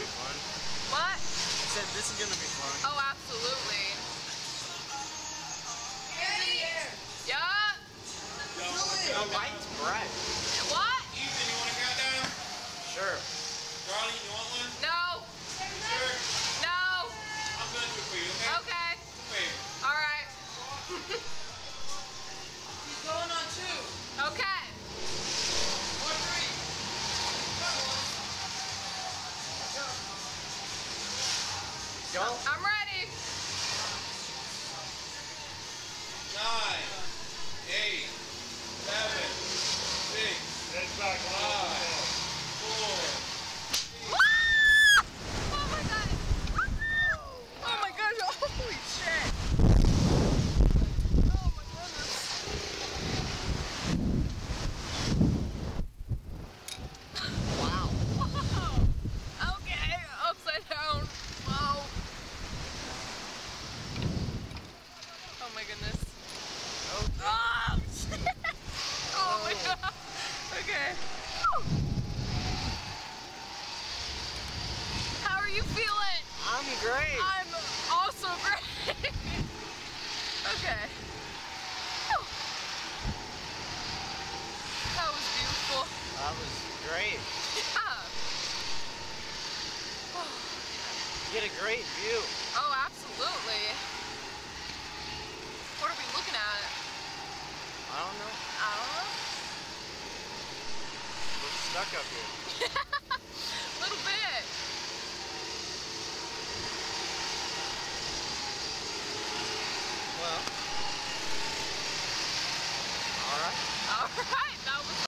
be fun. What? I said this is gonna be fun. Oh, absolutely. Yeah. The light's bright. What? Ethan, you want a countdown? Sure. Charlie, you want one? No. Sure. No. I'm gonna do it for you, okay? Okay. Wait. All right. He's going on 2. Okay. Or 3. Go. I'm ready. 9, 8, 7, 6, 5, 4. Oh my god. Oh my gosh. Holy shit. Oh my goodness. Wow. Whoa. Okay. Upside down. Whoa. Oh my goodness. Oh shit. Oh my god. Okay. How are you feeling? I'm great. I'm also great. Okay. Whew. That was beautiful. That was great. Yeah. You get a great view. Oh, absolutely. What are we looking at? I don't know. I don't know. We're stuck up here.